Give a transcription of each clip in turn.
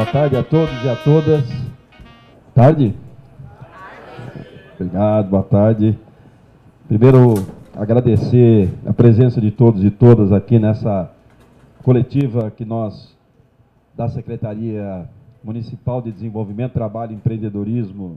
Boa tarde a todos e a todas. Tarde? Obrigado, boa tarde. Primeiro, agradecer a presença de todos e todas aqui nessa coletiva que nós, da Secretaria Municipal de Desenvolvimento, Trabalho e Empreendedorismo,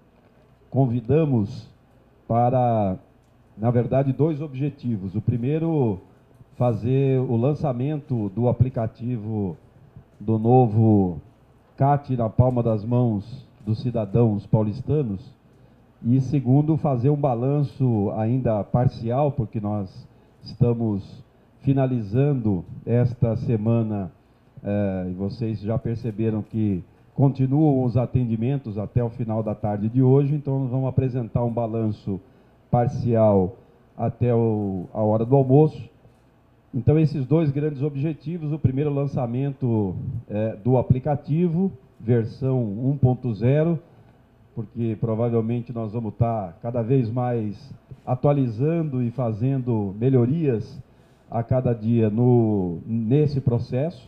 convidamos para, na verdade, dois objetivos. O primeiro, fazer o lançamento do aplicativo do novo CAT na palma das mãos dos cidadãos paulistanos. E segundo, fazer um balanço ainda parcial, porque nós estamos finalizando esta semana, e vocês já perceberam que continuam os atendimentos até o final da tarde de hoje, então nós vamos apresentar um balanço parcial até a hora do almoço. Então, esses dois grandes objetivos: o primeiro, lançamento do aplicativo, versão 1.0, porque provavelmente nós vamos estar cada vez mais atualizando e fazendo melhorias a cada dia nesse processo,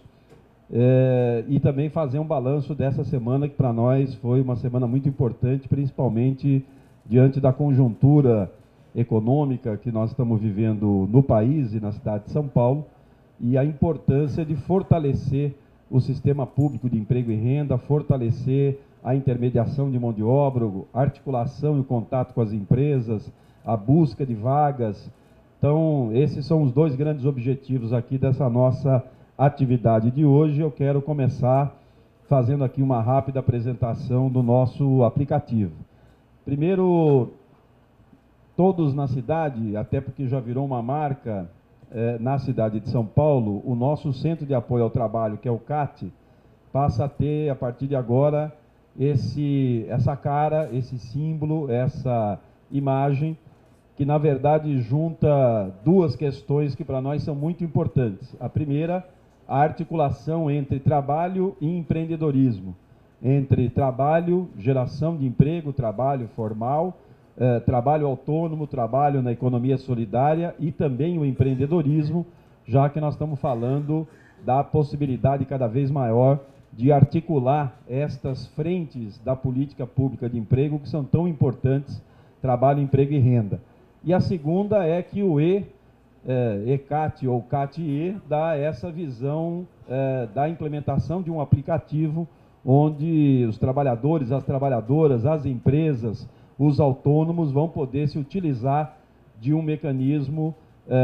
e também fazer um balanço dessa semana, que para nós foi uma semana muito importante, principalmente diante da conjuntura econômica que nós estamos vivendo no país e na cidade de São Paulo, e a importância de fortalecer o sistema público de emprego e renda, fortalecer a intermediação de mão de obra, a articulação e o contato com as empresas, a busca de vagas. Então, esses são os dois grandes objetivos aqui dessa nossa atividade de hoje. Eu quero começar fazendo aqui uma rápida apresentação do nosso aplicativo. Primeiro, todos na cidade, até porque já virou uma marca na cidade de São Paulo, o nosso Centro de Apoio ao Trabalho, que é o CAT, passa a ter, a partir de agora, essa cara, esse símbolo, essa imagem, que na verdade junta duas questões que para nós são muito importantes. A primeira, a articulação entre trabalho e empreendedorismo, entre trabalho, geração de emprego, trabalho formal, trabalho autônomo, trabalho na economia solidária e também o empreendedorismo, já que nós estamos falando da possibilidade cada vez maior de articular estas frentes da política pública de emprego que são tão importantes: trabalho, emprego e renda. E a segunda é que o ECAT ou CAT-E dá essa visão da implementação de um aplicativo onde os trabalhadores, as trabalhadoras, as empresas, os autônomos vão poder se utilizar de um mecanismo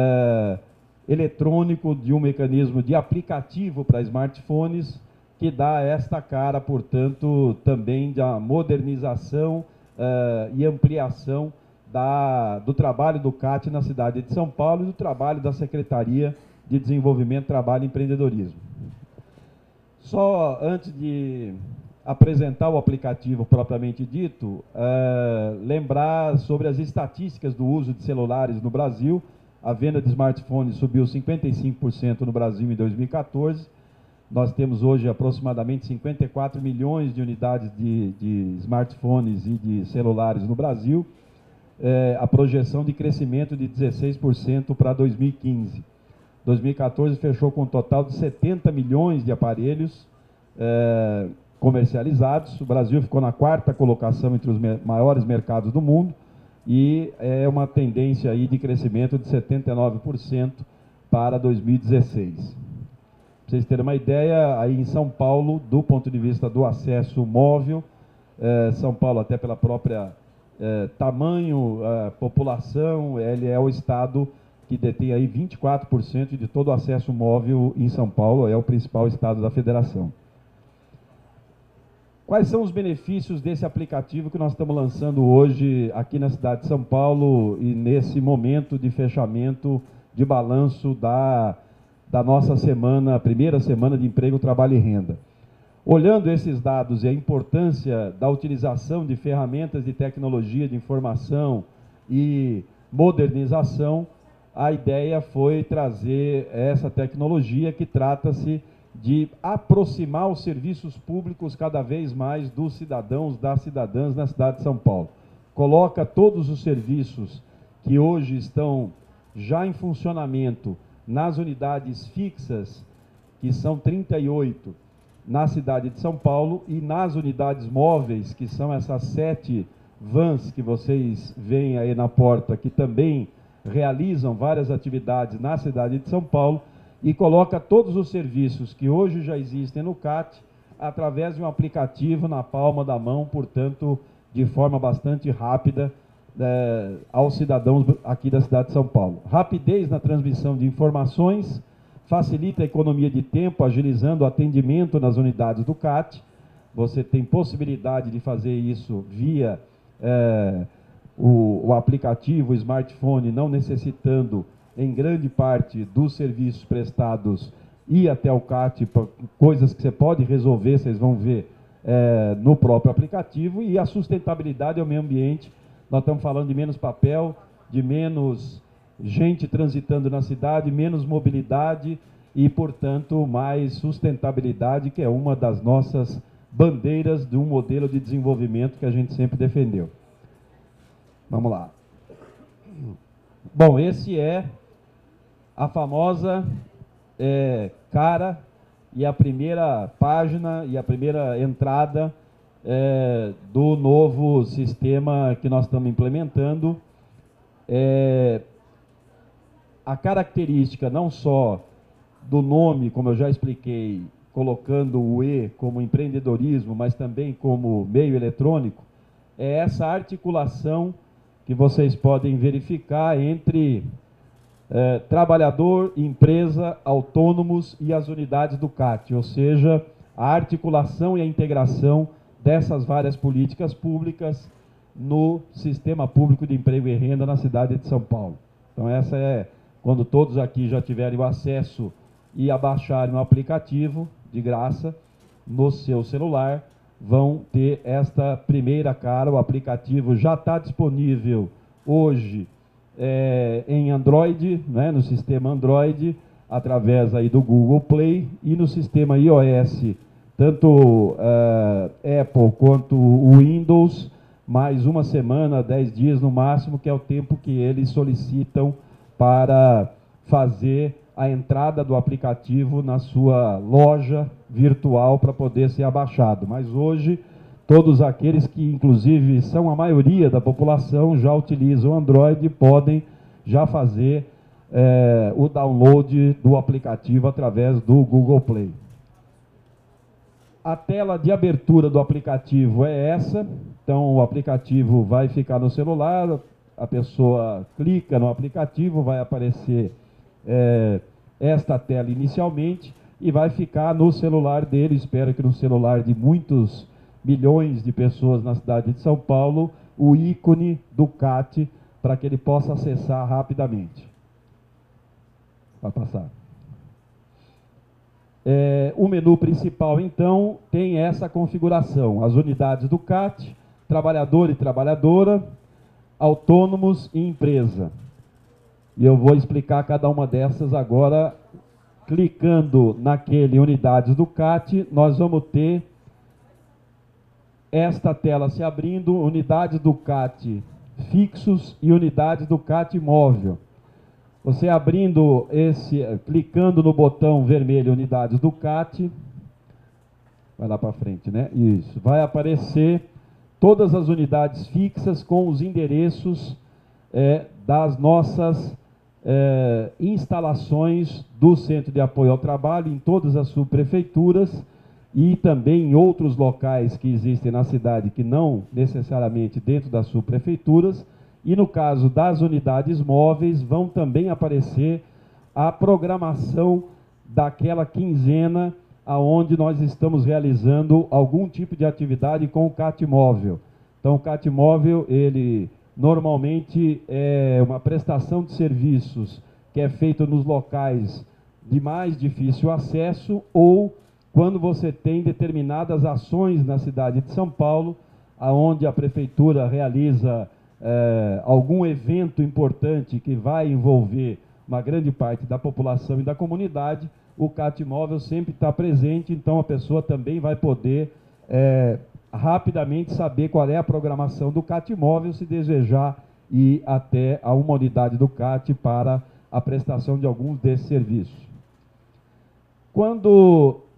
eletrônico, de um mecanismo de aplicativo para smartphones, que dá esta cara, portanto, também da modernização e ampliação do trabalho do CAT na cidade de São Paulo e do trabalho da Secretaria de Desenvolvimento, Trabalho e Empreendedorismo. Só antes de apresentar o aplicativo propriamente dito, lembrar sobre as estatísticas do uso de celulares no Brasil. A venda de smartphones subiu 55% no Brasil em 2014. Nós temos hoje aproximadamente 54 milhões de unidades de smartphones e de celulares no Brasil. A projeção de crescimento de 16% para 2015. 2014 fechou com um total de 70 milhões de aparelhos comercializados. O Brasil ficou na quarta colocação entre os maiores mercados do mundo e é uma tendência aí de crescimento de 79% para 2016. Para vocês terem uma ideia, aí em São Paulo, do ponto de vista do acesso móvel, São Paulo, até pela própria tamanho, população, ele é o estado que detém aí 24% de todo o acesso móvel em São Paulo, é o principal estado da federação. Quais são os benefícios desse aplicativo que nós estamos lançando hoje aqui na cidade de São Paulo e nesse momento de fechamento de balanço da nossa semana, primeira semana de emprego, trabalho e renda? Olhando esses dados e a importância da utilização de ferramentas de tecnologia de informação e modernização, a ideia foi trazer essa tecnologia que trata-se de aproximar os serviços públicos cada vez mais dos cidadãos, das cidadãs na cidade de São Paulo. Coloca todos os serviços que hoje estão já em funcionamento nas unidades fixas, que são 38, na cidade de São Paulo e nas unidades móveis, que são essas 7 vans que vocês veem aí na porta, que também realizam várias atividades na cidade de São Paulo, e coloca todos os serviços que hoje já existem no CAT através de um aplicativo na palma da mão, portanto, de forma bastante rápida, aos cidadãos aqui da cidade de São Paulo. Rapidez na transmissão de informações, facilita a economia de tempo, agilizando o atendimento nas unidades do CAT. Você tem possibilidade de fazer isso via o aplicativo, o smartphone, não necessitando, em grande parte, dos serviços prestados ir até o CAT, coisas que você pode resolver, vocês vão ver no próprio aplicativo. E a sustentabilidade ao meio ambiente, nós estamos falando de menos papel, de menos gente transitando na cidade, menos mobilidade e, portanto, mais sustentabilidade, que é uma das nossas bandeiras de um modelo de desenvolvimento que a gente sempre defendeu. Vamos lá. Bom, esse é a famosa cara e a primeira página e a primeira entrada do novo sistema que nós estamos implementando. A característica não só do nome, como eu já expliquei, colocando o E como empreendedorismo, mas também como meio eletrônico, é essa articulação que vocês podem verificar entre trabalhador, empresa, autônomos e as unidades do CAT, ou seja, a articulação e a integração dessas várias políticas públicas no sistema público de emprego e renda na cidade de São Paulo. Então essa quando todos aqui já tiverem o acesso e abaixarem o aplicativo de graça no seu celular, vão ter esta primeira cara. O aplicativo já está disponível hoje em Android, né, no sistema Android, através aí do Google Play, e no sistema iOS, tanto Apple quanto o Windows, mais uma semana, 10 dias no máximo, que é o tempo que eles solicitam para fazer a entrada do aplicativo na sua loja virtual para poder ser abaixado. Mas hoje, todos aqueles que, inclusive, são a maioria da população, já utilizam o Android, podem já fazer o download do aplicativo através do Google Play. A tela de abertura do aplicativo é essa. Então, o aplicativo vai ficar no celular, a pessoa clica no aplicativo, vai aparecer esta tela inicialmente e vai ficar no celular dele, espero que no celular de muitos milhões de pessoas na cidade de São Paulo, o ícone do CAT, para que ele possa acessar rapidamente. Vai passar. O menu principal, então, tem essa configuração: as unidades do CAT, trabalhador e trabalhadora, autônomos e empresa. E eu vou explicar cada uma dessas agora. Clicando naquele unidades do CAT, nós vamos ter esta tela se abrindo, unidades do CAT fixos e unidades do CAT móvel. Você abrindo clicando no botão vermelho unidades do CAT, vai lá para frente, né? Isso, vai aparecer todas as unidades fixas com os endereços das nossas instalações do Centro de Apoio ao Trabalho em todas as subprefeituras e também em outros locais que existem na cidade que não necessariamente dentro das subprefeituras. E no caso das unidades móveis, vão também aparecer a programação daquela quinzena aonde nós estamos realizando algum tipo de atividade com o CAT móvel. Então o CAT móvel, ele normalmente é uma prestação de serviços que é feita nos locais de mais difícil acesso ou quando você tem determinadas ações na cidade de São Paulo, aonde a prefeitura realiza algum evento importante que vai envolver uma grande parte da população e da comunidade, o CAT móvel sempre está presente, então a pessoa também vai poder rapidamente saber qual é a programação do CAT móvel, se desejar ir até a uma unidade do CAT para a prestação de alguns desses serviços. Quando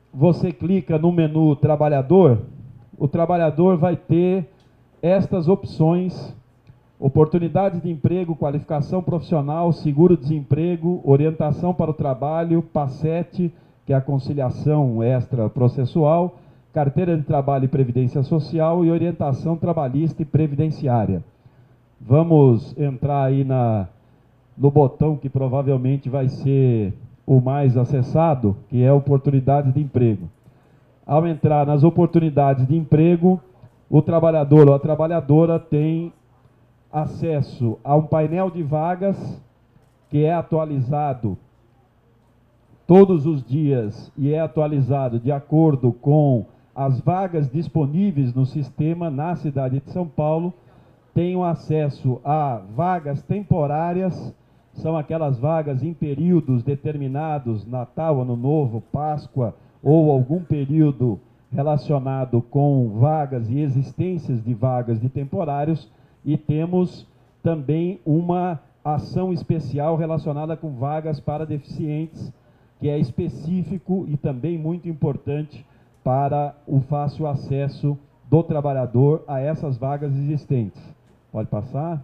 você clica no menu Trabalhador, o trabalhador vai ter estas opções: oportunidades de emprego, qualificação profissional, seguro-desemprego, orientação para o trabalho, PASSET, que é a conciliação extraprocessual, carteira de trabalho e previdência social e orientação trabalhista e previdenciária. Vamos entrar aí no botão que provavelmente vai ser o mais acessado, que é oportunidades de emprego. Ao entrar nas oportunidades de emprego, o trabalhador ou a trabalhadora tem acesso a um painel de vagas que é atualizado todos os dias e é atualizado de acordo com as vagas disponíveis no sistema na cidade de São Paulo. Tenho acesso a vagas temporárias, são aquelas vagas em períodos determinados, Natal, Ano Novo, Páscoa, ou algum período relacionado com vagas e existências de vagas de temporários, e temos também uma ação especial relacionada com vagas para deficientes, que é específico e também muito importante para o fácil acesso do trabalhador a essas vagas existentes. Pode passar.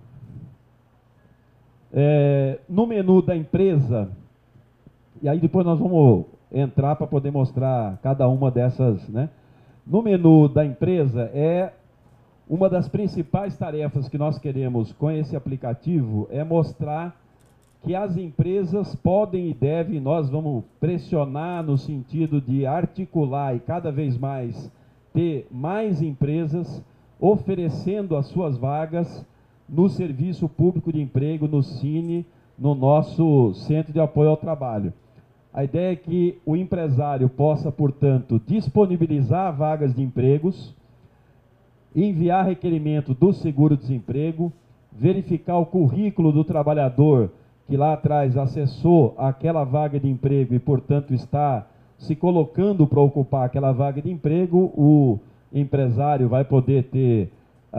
No menu da empresa, e aí depois nós vamos entrar para poder mostrar cada uma dessas, né? No menu da empresa, uma das principais tarefas que nós queremos com esse aplicativo é mostrar que as empresas podem e devem, nós vamos pressionar no sentido de articular e cada vez mais ter mais empresas oferecendo as suas vagas no Serviço Público de Emprego, no Cine, no nosso Centro de Apoio ao Trabalho. A ideia é que o empresário possa, portanto, disponibilizar vagas de empregos, enviar requerimento do seguro-desemprego, verificar o currículo do trabalhador que lá atrás acessou aquela vaga de emprego e, portanto, está se colocando para ocupar aquela vaga de emprego. O empresário vai poder ter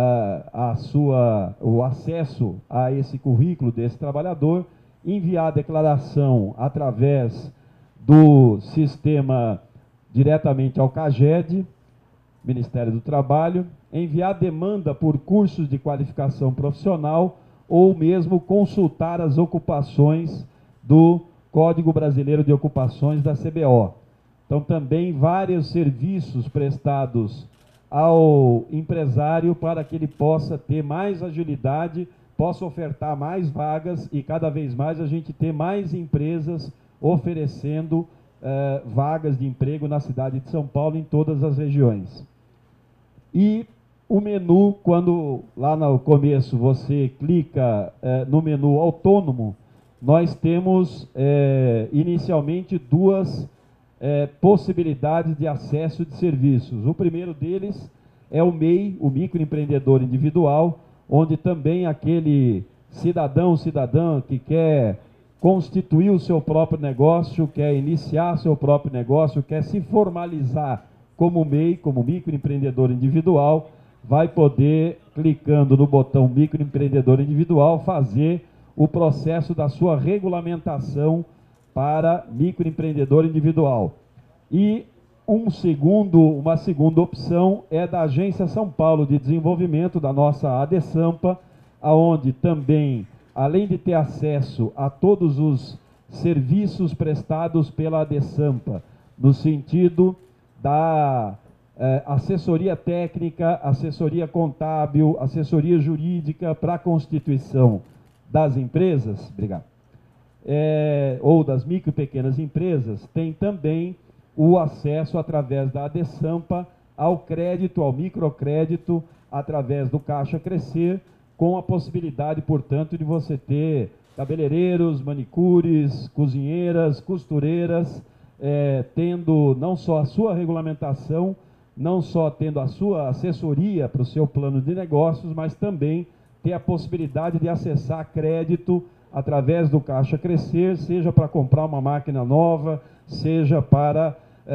o acesso a esse currículo desse trabalhador, enviar a declaração através do sistema diretamente ao CAGED, Ministério do Trabalho, enviar demanda por cursos de qualificação profissional ou mesmo consultar as ocupações do Código Brasileiro de Ocupações da CBO. Então, também vários serviços prestados ao empresário para que ele possa ter mais agilidade, possa ofertar mais vagas e cada vez mais a gente ter mais empresas oferecendo vagas de emprego na cidade de São Paulo, em todas as regiões. E o menu, quando lá no começo você clica no menu autônomo, nós temos inicialmente duas possibilidades de acesso de serviços. O primeiro deles é o MEI, o microempreendedor individual, onde também aquele cidadã que quer constituir o seu próprio negócio, quer iniciar seu próprio negócio, quer se formalizar como MEI, como microempreendedor individual, vai poder, clicando no botão microempreendedor individual, fazer o processo da sua regulamentação para microempreendedor individual. E uma segunda opção é da Agência São Paulo de Desenvolvimento, da nossa ADESAMPA, aonde também, além de ter acesso a todos os serviços prestados pela ADESAMPA, no sentido da assessoria técnica, assessoria contábil, assessoria jurídica para a constituição das empresas, obrigado, ou das micro e pequenas empresas, tem também o acesso através da ADESAMPA ao crédito, ao microcrédito, através do Caixa Crescer, com a possibilidade, portanto, de você ter cabeleireiros, manicures, cozinheiras, costureiras, tendo não só a sua regulamentação, não só tendo a sua assessoria para o seu plano de negócios, mas também ter a possibilidade de acessar crédito através do Caixa Crescer, seja para comprar uma máquina nova, seja para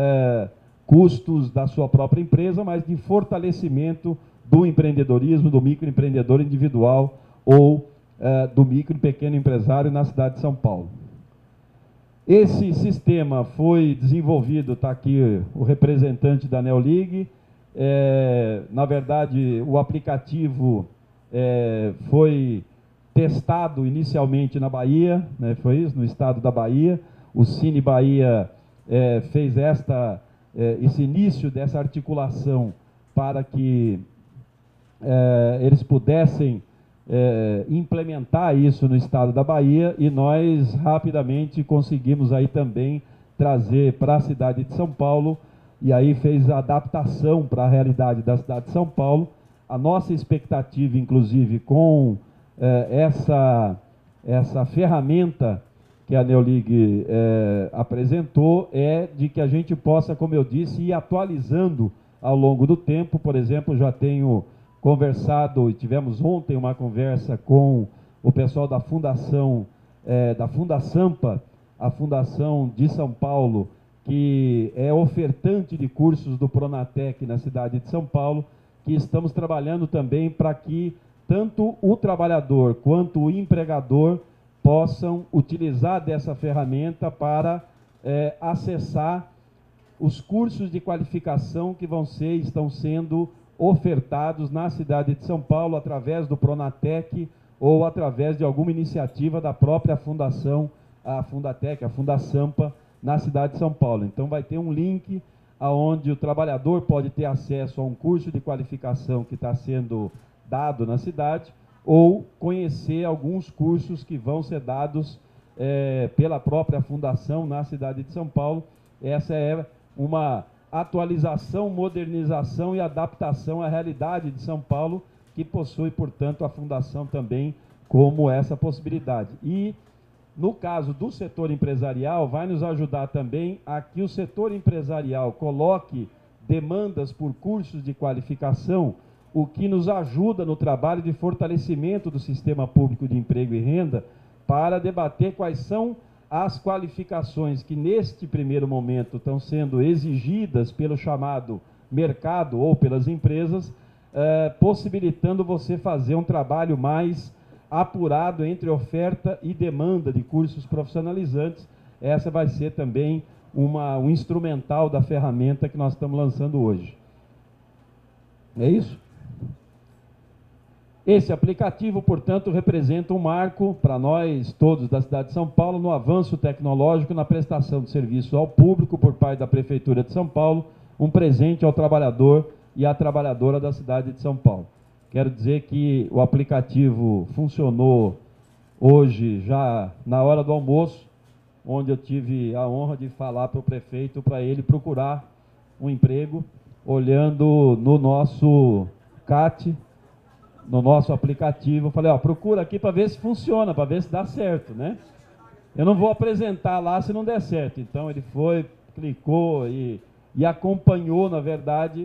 custos da sua própria empresa, mas de fortalecimento do empreendedorismo, do microempreendedor individual ou do micro e pequeno empresário na cidade de São Paulo. Esse sistema foi desenvolvido, está aqui o representante da Neolig. Na verdade, o aplicativo foi testado inicialmente na Bahia, né, foi isso, no estado da Bahia. O Cine Bahia fez esse início dessa articulação para que eles pudessem implementar isso no estado da Bahia, e nós rapidamente conseguimos aí também trazer para a cidade de São Paulo, e aí fez a adaptação para a realidade da cidade de São Paulo. A nossa expectativa, inclusive, com essa ferramenta que a Neolig apresentou, é de que a gente possa, como eu disse, ir atualizando ao longo do tempo. Por exemplo, já tenho conversado, e tivemos ontem uma conversa com o pessoal da Fundação, da Fundasampa, a Fundação de São Paulo, que é ofertante de cursos do Pronatec na cidade de São Paulo, que estamos trabalhando também para que tanto o trabalhador quanto o empregador possam utilizar dessa ferramenta para acessar os cursos de qualificação que estão sendo ofertados na cidade de São Paulo através do Pronatec ou através de alguma iniciativa da própria fundação, a Fundatec, a Fundasampa, na cidade de São Paulo. Então vai ter um link onde o trabalhador pode ter acesso a um curso de qualificação que está sendo dado na cidade, ou conhecer alguns cursos que vão ser dados pela própria fundação na cidade de São Paulo. Essa é uma atualização, modernização e adaptação à realidade de São Paulo, que possui, portanto, a fundação também como essa possibilidade. E, no caso do setor empresarial, vai nos ajudar também a que o setor empresarial coloque demandas por cursos de qualificação, o que nos ajuda no trabalho de fortalecimento do sistema público de emprego e renda, para debater quais são as qualificações que neste primeiro momento estão sendo exigidas pelo chamado mercado ou pelas empresas, possibilitando você fazer um trabalho mais apurado entre oferta e demanda de cursos profissionalizantes. Essa vai ser também um instrumental da ferramenta que nós estamos lançando hoje. É isso? Esse aplicativo, portanto, representa um marco para nós todos da cidade de São Paulo no avanço tecnológico na prestação de serviço ao público por parte da Prefeitura de São Paulo, um presente ao trabalhador e à trabalhadora da cidade de São Paulo. Quero dizer que o aplicativo funcionou hoje já na hora do almoço, onde eu tive a honra de falar para o prefeito para ele procurar um emprego, olhando no nosso CAT, no nosso aplicativo. Eu falei, procura aqui para ver se funciona, para ver se dá certo, né? Eu não vou apresentar lá se não der certo. Então ele foi, clicou e acompanhou, na verdade,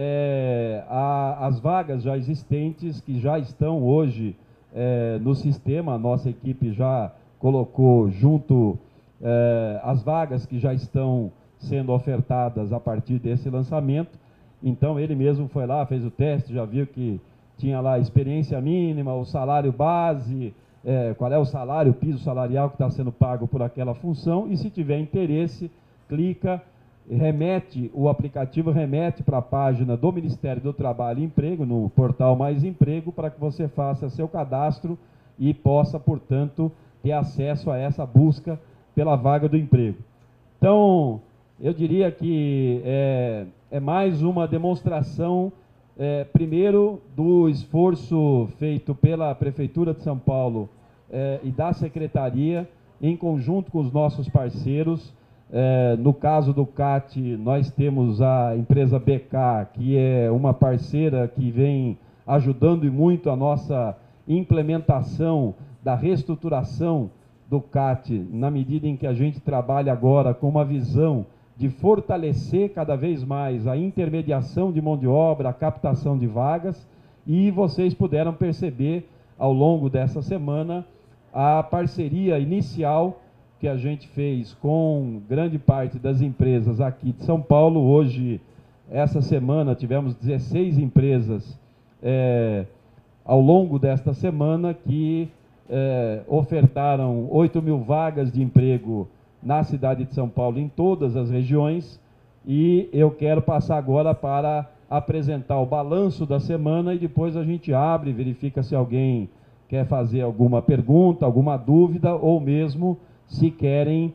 as vagas já existentes, que já estão hoje no sistema. A nossa equipe já colocou junto as vagas que já estão sendo ofertadas a partir desse lançamento. Então ele mesmo foi lá, fez o teste, já viu que tinha lá a experiência mínima, o salário base, qual é o salário, o piso salarial que está sendo pago por aquela função, e se tiver interesse, clica, o aplicativo remete para a página do Ministério do Trabalho e Emprego, no portal Mais Emprego, para que você faça seu cadastro e possa, portanto, ter acesso a essa busca pela vaga do emprego. Então, eu diria que é mais uma demonstração, primeiro, do esforço feito pela Prefeitura de São Paulo e da Secretaria, em conjunto com os nossos parceiros. No caso do CAT, nós temos a empresa BK, que é uma parceira que vem ajudando e muito a nossa implementação da reestruturação do CAT, na medida em que a gente trabalha agora com uma visão de fortalecer cada vez mais a intermediação de mão de obra, a captação de vagas, e vocês puderam perceber ao longo dessa semana a parceria inicial que a gente fez com grande parte das empresas aqui de São Paulo. Hoje, essa semana, tivemos 16 empresas ao longo desta semana que ofertaram 8.000 vagas de emprego na cidade de São Paulo, em todas as regiões, e eu quero passar agora para apresentar o balanço da semana e depois a gente abre, verifica se alguém quer fazer alguma pergunta, alguma dúvida, ou mesmo se querem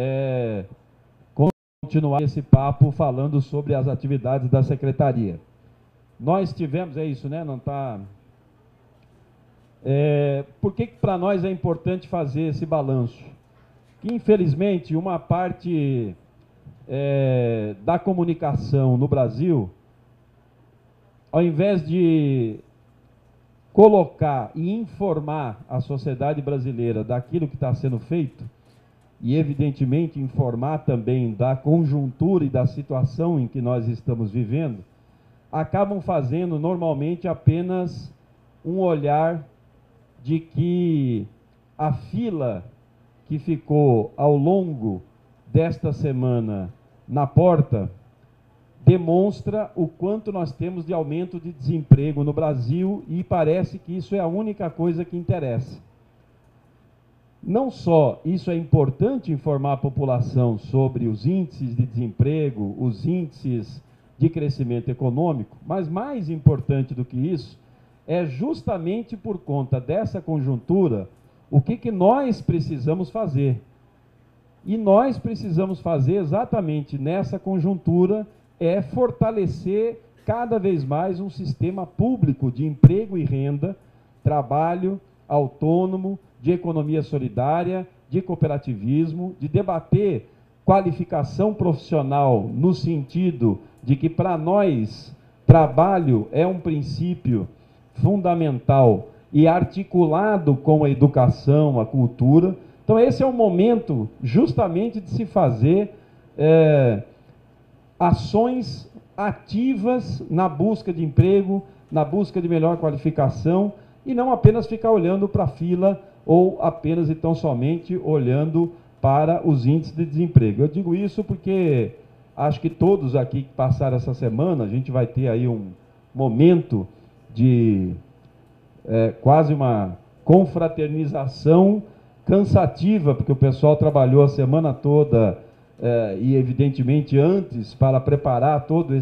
continuar esse papo falando sobre as atividades da Secretaria. Nós tivemos, é isso, né? Não está... por que para nós é importante fazer esse balanço? Que, infelizmente, uma parte da comunicação no Brasil, ao invés de colocar e informar a sociedade brasileira daquilo que está sendo feito, e evidentemente informar também da conjuntura e da situação em que nós estamos vivendo, acabam fazendo normalmente apenas um olhar de que a fila que ficou ao longo desta semana na porta demonstra o quanto nós temos de aumento de desemprego no Brasil, e parece que isso é a única coisa que interessa. Não só isso é importante informar a população sobre os índices de desemprego, os índices de crescimento econômico, mas mais importante do que isso, é justamente por conta dessa conjuntura o que nós precisamos fazer. E nós precisamos fazer exatamente nessa conjuntura fortalecer cada vez mais um sistema público de emprego e renda, trabalho autônomo, de economia solidária, de cooperativismo, de debater qualificação profissional no sentido de que, para nós, trabalho é um princípio fundamental e articulado com a educação, a cultura. Então, esse é o momento justamente de se fazer ações ativas na busca de emprego, na busca de melhor qualificação, e não apenas ficar olhando para a fila ou apenas e tão somente olhando para os índices de desemprego. Eu digo isso porque acho que todos aqui que passaram essa semana, a gente vai ter aí um momento de quase uma confraternização cansativa, porque o pessoal trabalhou a semana toda e evidentemente antes para preparar todo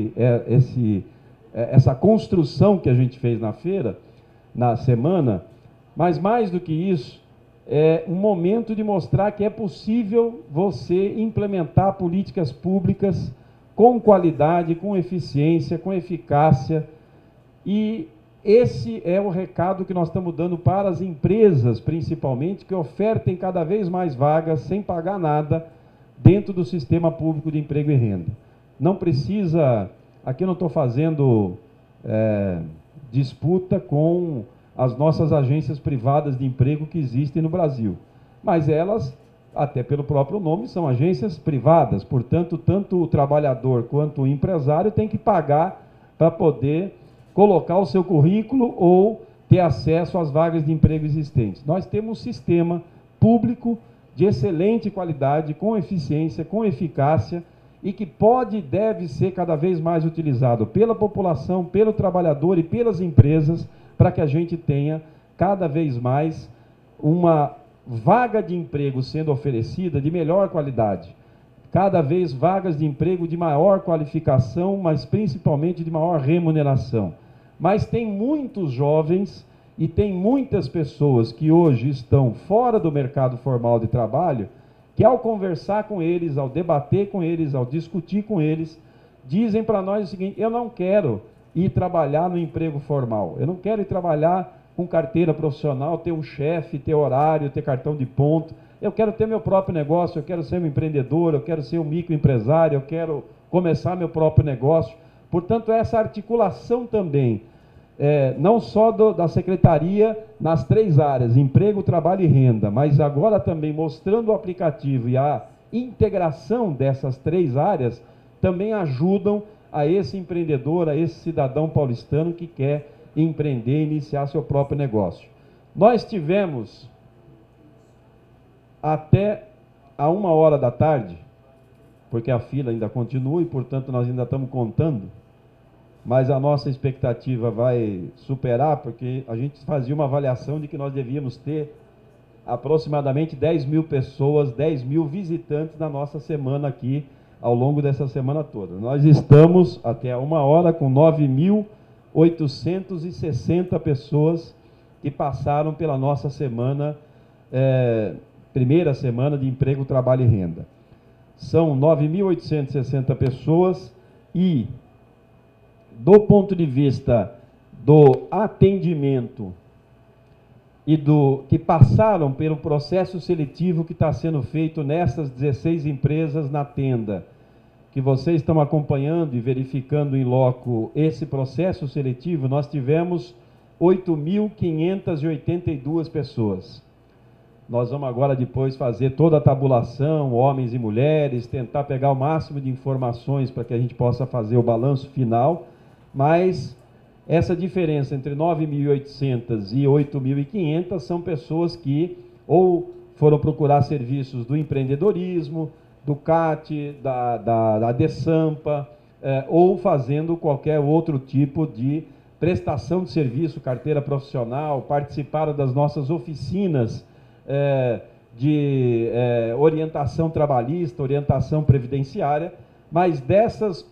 essa construção que a gente fez na feira, na semana, mas mais do que isso, é um momento de mostrar que é possível você implementar políticas públicas com qualidade, com eficiência, com eficácia, e esse é o recado que nós estamos dando para as empresas, principalmente, que ofertem cada vez mais vagas sem pagar nada dentro do sistema público de emprego e renda. Não precisa, aqui eu não estou fazendo disputa com as nossas agências privadas de emprego que existem no Brasil, mas elas, até pelo próprio nome, são agências privadas, portanto, tanto o trabalhador quanto o empresário tem que pagar para poder colocar o seu currículo ou ter acesso às vagas de emprego existentes. Nós temos um sistema público de excelente qualidade, com eficiência, com eficácia, e que pode e deve ser cada vez mais utilizado pela população, pelo trabalhador e pelas empresas, para que a gente tenha cada vez mais uma vaga de emprego sendo oferecida de melhor qualidade, cada vez vagas de emprego de maior qualificação, mas principalmente de maior remuneração. Mas tem muitos jovens e tem muitas pessoas que hoje estão fora do mercado formal de trabalho, que ao conversar com eles, ao debater com eles, ao discutir com eles, dizem para nós o seguinte: eu não quero ir trabalhar no emprego formal, eu não quero ir trabalhar com carteira profissional, ter um chefe, ter horário, ter cartão de ponto, eu quero ter meu próprio negócio, eu quero ser um empreendedor, eu quero ser um microempresário, eu quero começar meu próprio negócio. Portanto, essa articulação também, não só da Secretaria nas 3 áreas, emprego, trabalho e renda, mas agora também mostrando o aplicativo e a integração dessas 3 áreas, também ajudam a esse empreendedor, a esse cidadão paulistano que quer empreender e iniciar seu próprio negócio. Nós tivemos até a 1h da tarde, porque a fila ainda continua e, portanto, nós ainda estamos contando, mas a nossa expectativa vai superar, porque a gente fazia uma avaliação de que nós devíamos ter aproximadamente 10 mil pessoas, 10 mil visitantes na nossa semana aqui, ao longo dessa semana toda. Nós estamos, até 1h, com 9.860 pessoas que passaram pela nossa semana, primeira semana de emprego, trabalho e renda. São 9.860 pessoas e, do ponto de vista do atendimento e que passaram pelo processo seletivo que está sendo feito nessas 16 empresas na tenda, que vocês estão acompanhando e verificando em loco esse processo seletivo, nós tivemos 8.582 pessoas. Nós vamos agora depois fazer toda a tabulação, homens e mulheres, tentar pegar o máximo de informações para que a gente possa fazer o balanço final, mas essa diferença entre 9.800 e 8.500 são pessoas que ou foram procurar serviços do empreendedorismo, do CAT, da DESAMPA, ou fazendo qualquer outro tipo de prestação de serviço, carteira profissional, participaram das nossas oficinas de orientação trabalhista, orientação previdenciária, mas dessas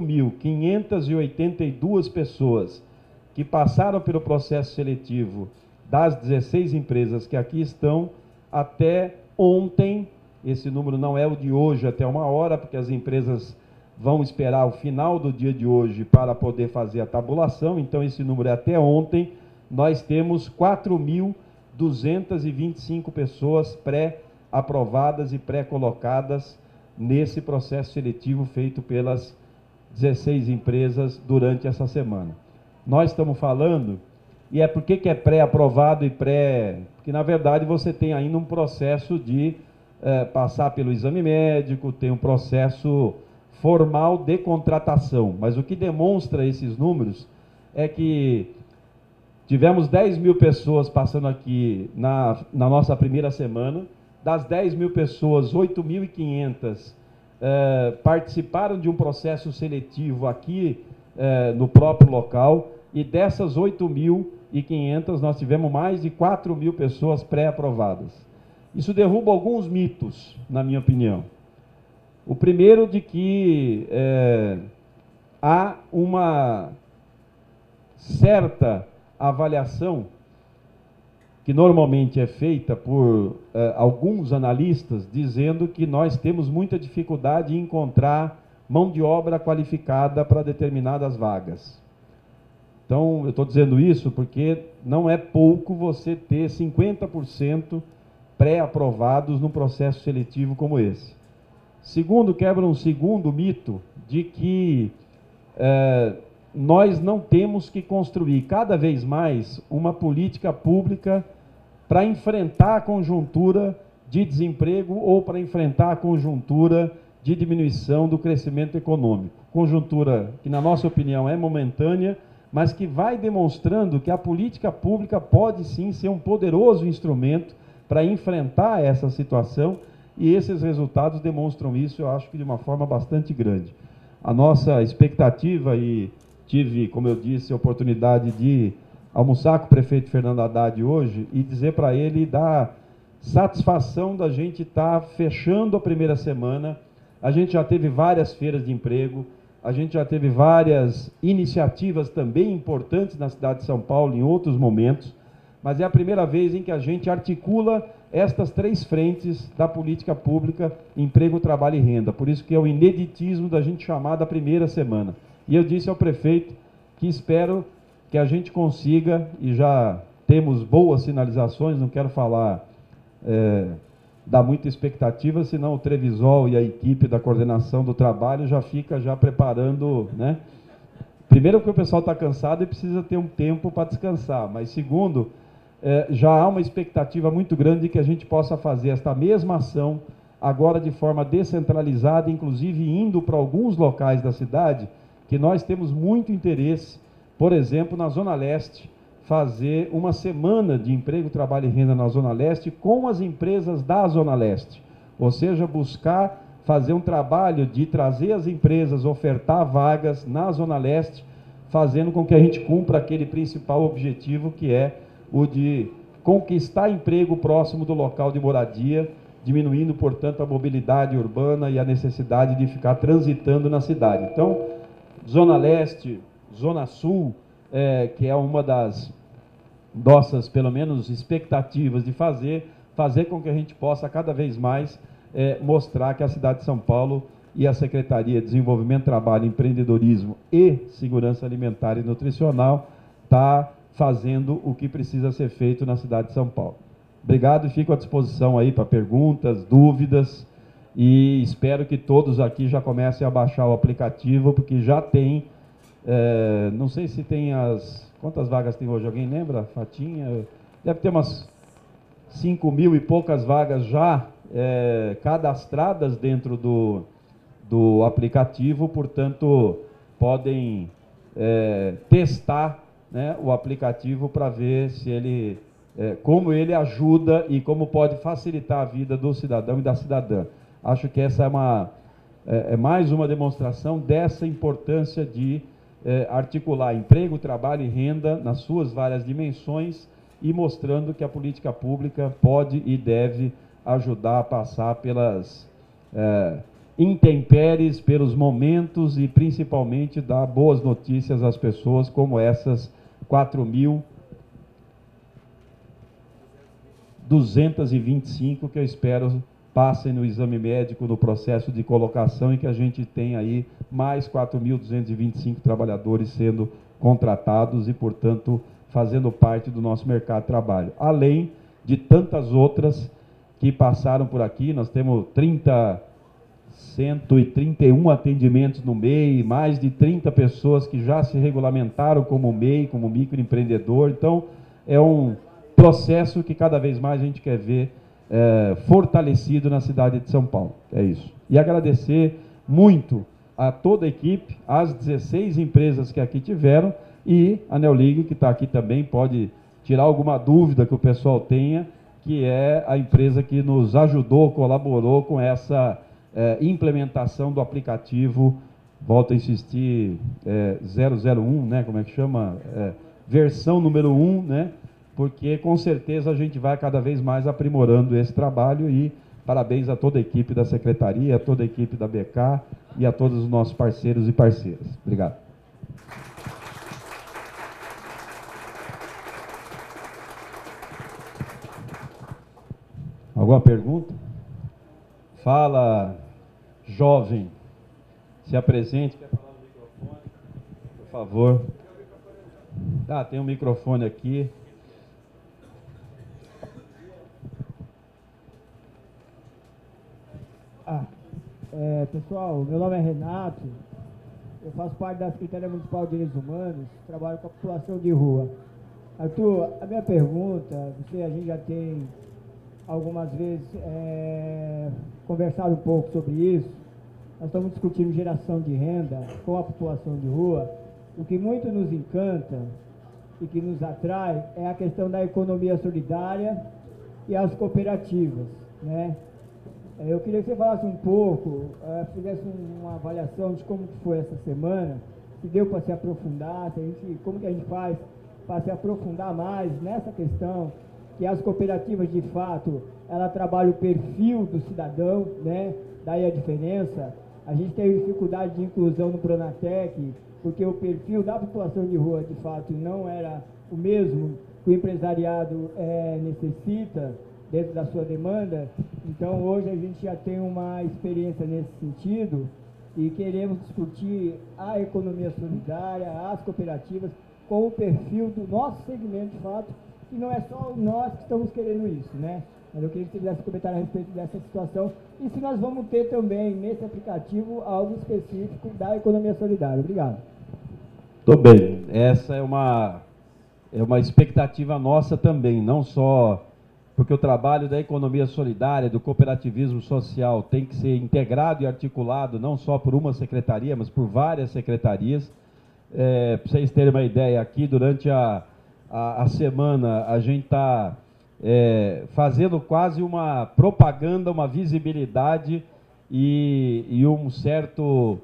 8.582 pessoas que passaram pelo processo seletivo das 16 empresas que aqui estão, até ontem, esse número não é o de hoje até 1h, porque as empresas vão esperar o final do dia de hoje para poder fazer a tabulação, então esse número é até ontem, nós temos 4.225 pessoas pré-aprovadas e pré-colocadas nesse processo seletivo feito pelas 16 empresas durante essa semana. Nós estamos falando, e por que é pré-aprovado e pré... Porque, na verdade, você tem ainda um processo de passar pelo exame médico, tem um processo formal de contratação, mas o que demonstra esses números é que tivemos 10 mil pessoas passando aqui na nossa primeira semana. Das 10 mil pessoas, 8.500 participaram de um processo seletivo aqui no próprio local, e dessas 8.500 nós tivemos mais de 4.000 pessoas pré-aprovadas. Isso derruba alguns mitos, na minha opinião. O primeiro, de que há uma certa avaliação que normalmente é feita por alguns analistas, dizendo que nós temos muita dificuldade em encontrar mão de obra qualificada para determinadas vagas. Então, eu estou dizendo isso porque não é pouco você ter 50% pré-aprovados num processo seletivo como esse. Segundo, quebra um segundo mito de que nós não temos que construir cada vez mais uma política pública para enfrentar a conjuntura de desemprego ou para enfrentar a conjuntura de diminuição do crescimento econômico. Conjuntura que, na nossa opinião, é momentânea, mas que vai demonstrando que a política pública pode sim ser um poderoso instrumento para enfrentar essa situação, e esses resultados demonstram isso, eu acho que de uma forma bastante grande. A nossa expectativa, e tive, como eu disse, a oportunidade de almoçar com o prefeito Fernando Haddad hoje e dizer para ele da satisfação da gente estar fechando a primeira semana. A gente já teve várias feiras de emprego, a gente já teve várias iniciativas também importantes na cidade de São Paulo em outros momentos, mas é a primeira vez em que a gente articula estas três frentes da política pública: emprego, trabalho e renda. Por isso que é o ineditismo da gente chamar da primeira semana. E eu disse ao prefeito que espero que a gente consiga, e já temos boas sinalizações, não quero falar, dar muita expectativa, senão o Trevisol e a equipe da coordenação do trabalho já fica preparando, né? Primeiro, porque o pessoal está cansado e precisa ter um tempo para descansar, mas segundo, já há uma expectativa muito grande de que a gente possa fazer esta mesma ação agora de forma descentralizada, inclusive indo para alguns locais da cidade, que nós temos muito interesse, por exemplo, na Zona Leste, fazer uma semana de emprego, trabalho e renda na Zona Leste com as empresas da Zona Leste, ou seja, buscar fazer um trabalho de trazer as empresas, ofertar vagas na Zona Leste, fazendo com que a gente cumpra aquele principal objetivo, que é o de conquistar emprego próximo do local de moradia, diminuindo, portanto, a mobilidade urbana e a necessidade de ficar transitando na cidade. Então, Zona Leste, Zona Sul, que é uma das nossas, pelo menos, expectativas de fazer com que a gente possa cada vez mais mostrar que a cidade de São Paulo e a Secretaria de Desenvolvimento, Trabalho, Empreendedorismo e Segurança Alimentar e Nutricional está fazendo o que precisa ser feito na cidade de São Paulo. Obrigado e fico à disposição aí para perguntas, dúvidas, e espero que todos aqui já comecem a baixar o aplicativo, porque já tem, não sei se tem quantas vagas tem hoje, alguém lembra? Fatinha? Deve ter umas 5.000 e poucas vagas já cadastradas dentro do aplicativo, portanto, podem testar, né, o aplicativo para ver se ele, como ele ajuda e como pode facilitar a vida do cidadão e da cidadã. Acho que essa é mais uma demonstração dessa importância de articular emprego, trabalho e renda nas suas várias dimensões e mostrando que a política pública pode e deve ajudar a passar pelas intempéries, pelos momentos e principalmente dar boas notícias às pessoas, como essas 4.225 que eu espero passem no exame médico, no processo de colocação, e que a gente tem aí mais 4.225 trabalhadores sendo contratados e, portanto, fazendo parte do nosso mercado de trabalho. Além de tantas outras que passaram por aqui, nós temos 131 atendimentos no MEI, mais de 30 pessoas que já se regulamentaram como MEI, como microempreendedor. Então, é um processo que cada vez mais a gente quer ver fortalecido na cidade de São Paulo. É isso. E agradecer muito a toda a equipe, as 16 empresas que aqui tiveram, e a Neolig, que está aqui também, pode tirar alguma dúvida que o pessoal tenha, que é a empresa que nos ajudou, colaborou com essa implementação do aplicativo, volto a insistir, 001, né, como é que chama? Versão número 1, né, porque com certeza a gente vai cada vez mais aprimorando esse trabalho, e parabéns a toda a equipe da Secretaria, a toda a equipe da BK e a todos os nossos parceiros e parceiras. Obrigado. Alguma pergunta? Fala, jovem, se apresente, quer falar no microfone, por favor. Tem um microfone aqui. Pessoal, meu nome é Renato, eu faço parte da Secretaria Municipal de Direitos Humanos, trabalho com a população de rua. Arthur, a minha pergunta, a gente já tem algumas vezes conversado um pouco sobre isso, nós estamos discutindo geração de renda com a população de rua. O que muito nos encanta e que nos atrai é a questão da economia solidária e as cooperativas, né? Eu queria que você falasse um pouco, fizesse uma avaliação de como foi essa semana, se deu para se aprofundar, como que a gente faz para se aprofundar mais nessa questão, que as cooperativas, de fato, ela trabalha o perfil do cidadão, né? Daí a diferença. A gente teve dificuldade de inclusão no Pronatec, porque o perfil da população de rua, de fato, não era o mesmo que o empresariado necessita dentro da sua demanda. Então, hoje a gente já tem uma experiência nesse sentido e queremos discutir a economia solidária, as cooperativas, com o perfil do nosso segmento, de fato, que não é só nós que estamos querendo isso, né? Mas eu queria que você fizesse comentário a respeito dessa situação e se nós vamos ter também nesse aplicativo algo específico da economia solidária. Obrigado. Tô bem. Essa é uma expectativa nossa também, não só porque o trabalho da economia solidária, do cooperativismo social tem que ser integrado e articulado não só por uma secretaria, mas por várias secretarias. Para vocês terem uma ideia, aqui durante a semana a gente está fazendo quase uma propaganda, uma visibilidade e um certo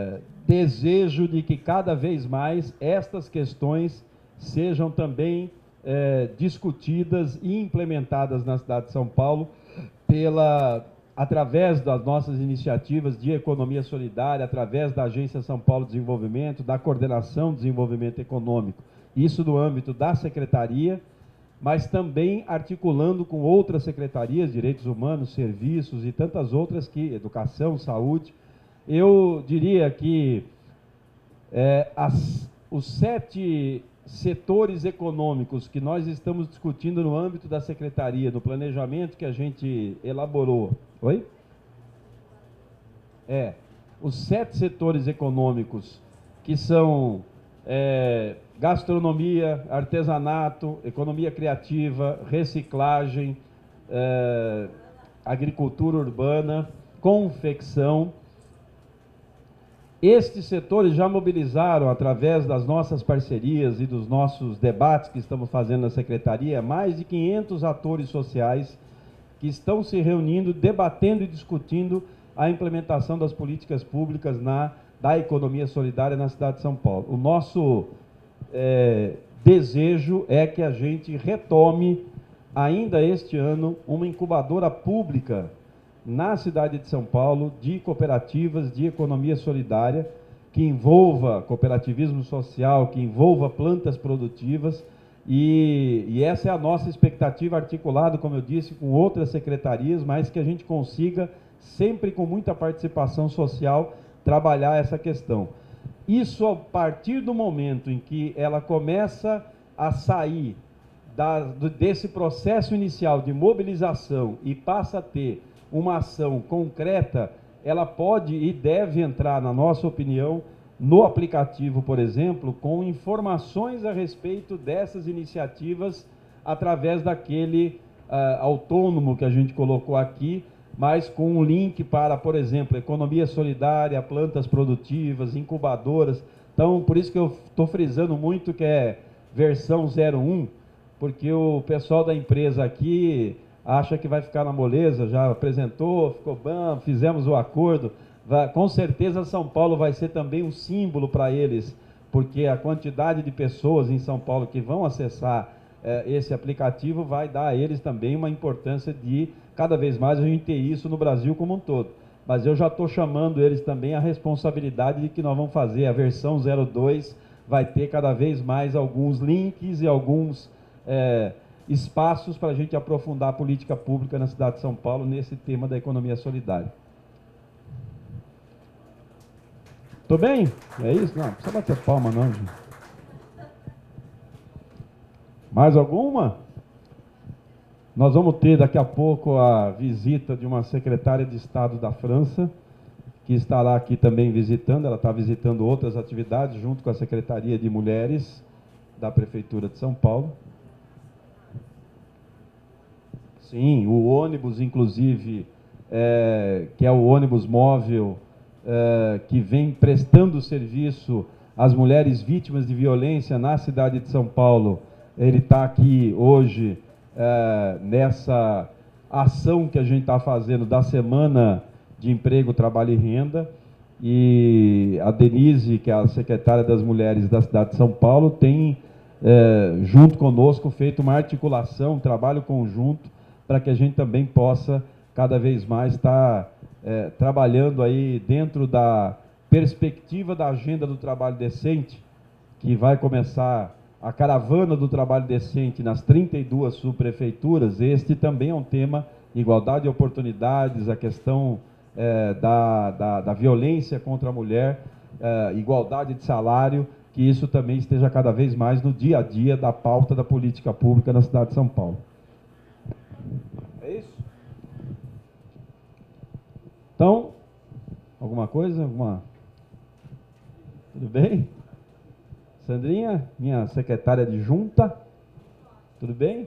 desejo de que cada vez mais estas questões sejam também discutidas e implementadas na cidade de São Paulo através das nossas iniciativas de economia solidária, através da Agência São Paulo Desenvolvimento, da Coordenação de Desenvolvimento Econômico, isso no âmbito da Secretaria, mas também articulando com outras secretarias, Direitos Humanos, Serviços e tantas outras, Educação, Saúde. Eu diria que os 7 setores econômicos que nós estamos discutindo no âmbito da Secretaria, no planejamento que a gente elaborou. Oi? Os 7 setores econômicos que são gastronomia, artesanato, economia criativa, reciclagem, agricultura urbana, confecção. Estes setores já mobilizaram, através das nossas parcerias e dos nossos debates que estamos fazendo na Secretaria, mais de 500 atores sociais que estão se reunindo, debatendo e discutindo a implementação das políticas públicas da economia solidária na cidade de São Paulo. O nosso desejo é que a gente retome, ainda este ano, uma incubadora pública na cidade de São Paulo, de cooperativas de economia solidária, que envolva cooperativismo social, que envolva plantas produtivas, e essa é a nossa expectativa, articulado, como eu disse, com outras secretarias, mas que a gente consiga, sempre com muita participação social, trabalhar essa questão. Isso, a partir do momento em que ela começa a sair desse processo inicial de mobilização e passa a ter uma ação concreta, ela pode e deve entrar, na nossa opinião, no aplicativo, por exemplo, com informações a respeito dessas iniciativas através daquele autônomo que a gente colocou aqui, mas com um link para, por exemplo, economia solidária, plantas produtivas, incubadoras. Então, por isso que eu estou frisando muito que é versão 01, porque o pessoal da empresa aqui acha que vai ficar na moleza, já apresentou, ficou bom, fizemos o acordo. Com certeza São Paulo vai ser também um símbolo para eles, porque a quantidade de pessoas em São Paulo que vão acessar esse aplicativo vai dar a eles também uma importância de, cada vez mais, a gente ter isso no Brasil como um todo. Mas eu já estou chamando eles também à responsabilidade de que nós vamos fazer a versão 02, vai ter cada vez mais alguns links e alguns espaços para a gente aprofundar a política pública na cidade de São Paulo nesse tema da economia solidária. Tô bem? É isso? Não, não precisa bater palma não, gente. Mais alguma? Nós vamos ter daqui a pouco a visita de uma secretária de Estado da França, que estará aqui também visitando. Ela está visitando outras atividades junto com a Secretaria de Mulheres da Prefeitura de São Paulo. Sim, o ônibus, inclusive, que é o ônibus móvel, que vem prestando serviço às mulheres vítimas de violência na cidade de São Paulo, ele está aqui hoje nessa ação que a gente está fazendo da Semana de Emprego, Trabalho e Renda, e a Denise, que é a secretária das Mulheres da cidade de São Paulo, tem, junto conosco, feito uma articulação, um trabalho conjunto, para que a gente também possa, cada vez mais, estar trabalhando aí dentro da perspectiva da agenda do trabalho decente, que vai começar a caravana do trabalho decente nas 32 subprefeituras. Este também é um tema, igualdade de oportunidades, a questão da violência contra a mulher, igualdade de salário, que isso também esteja cada vez mais no dia a dia da pauta da política pública na cidade de São Paulo. É isso? Então, alguma coisa? Tudo bem? Sandrinha, minha secretária adjunta, tudo bem?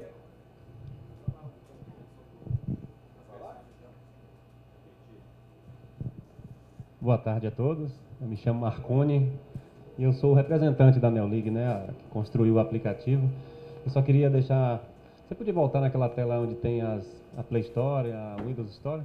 Boa tarde a todos, eu me chamo Marconi e eu sou o representante da Neolig, né, que construiu o aplicativo. Eu só queria deixar... Você podia voltar naquela tela onde tem a Play Store, a Windows Store?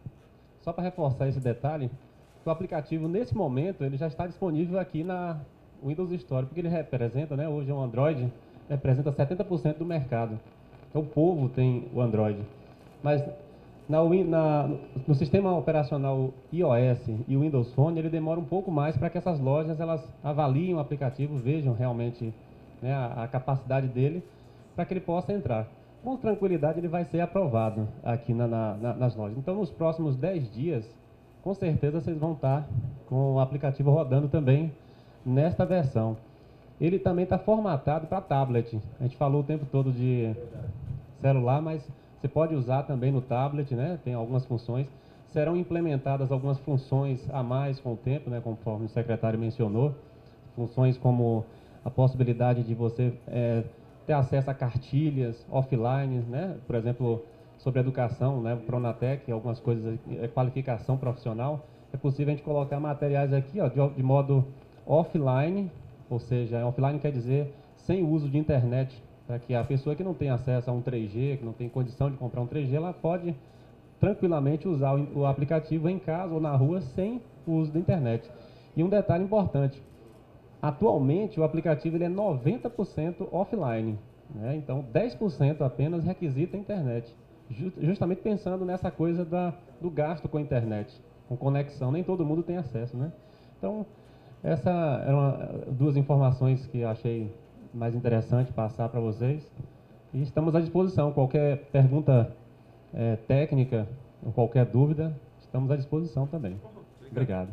Só para reforçar esse detalhe, o aplicativo, nesse momento, ele já está disponível aqui o Windows Store, porque ele representa, né, hoje o Android representa 70% do mercado. Então o povo tem o Android. Mas no sistema operacional iOS e o Windows Phone, ele demora um pouco mais para que essas lojas elas avaliem o aplicativo, vejam realmente, né, a capacidade dele, para que ele possa entrar. Com tranquilidade ele vai ser aprovado aqui nas lojas. Então nos próximos 10 dias, com certeza vocês vão estar com o aplicativo rodando também nesta versão. Ele também está formatado para tablet. A gente falou o tempo todo de celular, mas você pode usar também no tablet, né? Tem algumas funções. Serão implementadas algumas funções a mais com o tempo, né? Conforme o secretário mencionou. Funções como a possibilidade de você ter acesso a cartilhas offline, né? Por exemplo, sobre educação, né? Pronatec, algumas coisas, qualificação profissional. É possível a gente colocar materiais aqui, ó, de modo offline, ou seja, offline quer dizer sem uso de internet, para que a pessoa que não tem acesso a um 3G, que não tem condição de comprar um 3G, ela pode tranquilamente usar o aplicativo em casa ou na rua sem o uso da internet. E um detalhe importante, atualmente o aplicativo ele é 90% offline, né? Então 10% apenas requisita a internet, justamente pensando nessa coisa do gasto com a internet, com conexão, nem todo mundo tem acesso, né? Então, essas eram duas informações que eu achei mais interessante passar para vocês. E estamos à disposição. Qualquer pergunta técnica ou qualquer dúvida, estamos à disposição também. Obrigado.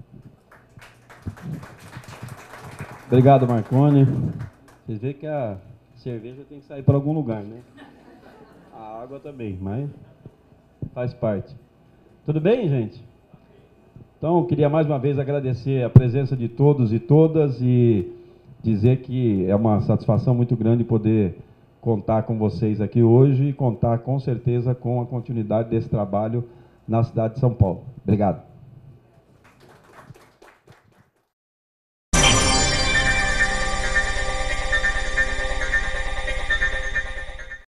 Obrigado, Marconi. Vocês veem que a cerveja tem que sair para algum lugar, né? A água também, mas faz parte. Tudo bem, gente? Então, eu queria mais uma vez agradecer a presença de todos e todas e dizer que é uma satisfação muito grande poder contar com vocês aqui hoje e contar com certeza com a continuidade desse trabalho na cidade de São Paulo. Obrigado.